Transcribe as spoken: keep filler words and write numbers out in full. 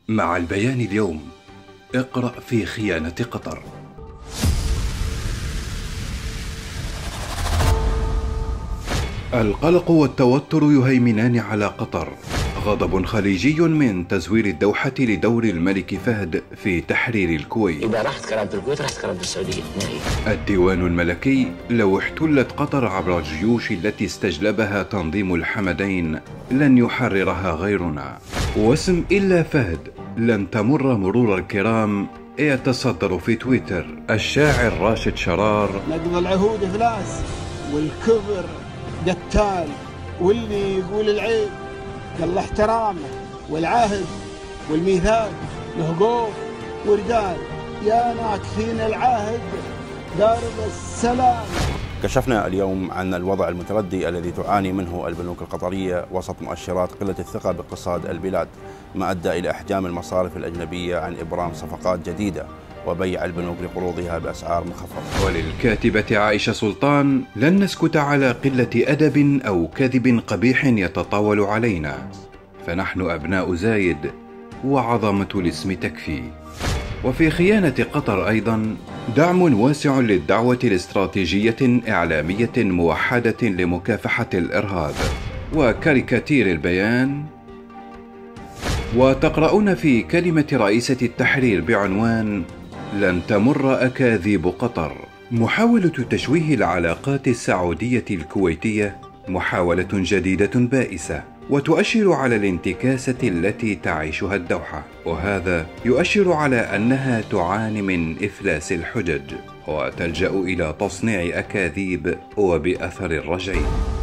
مع البيان اليوم. اقرأ في خيانة قطر. القلق والتوتر يهيمنان على قطر. غضب خليجي من تزوير الدوحة لدور الملك فهد في تحرير الكويت. إذا رحت كرامة الكويت رحت كرامة السعودية نهائي. الديوان الملكي: لو احتلت قطر عبر الجيوش التي استجلبها تنظيم الحمدين لن يحررها غيرنا. واسم إلا فهد: لن تمر مرور الكرام. يتصدر في تويتر الشاعر راشد شرار: نقض العهود إفلاس والكبر قتال، واللي يقول العيب قال احترامه، والعهد والميثاق له قوف وردان، يا ناكثين العهد دارب السلام. كشفنا اليوم عن الوضع المتردي الذي تعاني منه البنوك القطرية وسط مؤشرات قلة الثقة باقتصاد البلاد، ما أدى إلى إحجام المصارف الأجنبية عن إبرام صفقات جديدة وبيع البنوك لقروضها بأسعار منخفضة. وللكاتبة عائشة سلطان: لن نسكت على قلة أدب أو كذب قبيح يتطاول علينا، فنحن أبناء زايد وعظمة الاسم تكفي. وفي خيانة قطر أيضا: دعم واسع للدعوة الاستراتيجية إعلامية موحدة لمكافحة الإرهاب. وكاريكاتير البيان. وتقرؤون في كلمة رئيسة التحرير بعنوان: لن تمر أكاذيب قطر. محاولة تشويه العلاقات السعودية الكويتية محاولة جديدة بائسة، وتؤشر على الانتكاسة التي تعيشها الدوحة، وهذا يؤشر على أنها تعاني من إفلاس الحجج وتلجأ إلى تصنيع أكاذيب وبأثر رجعي.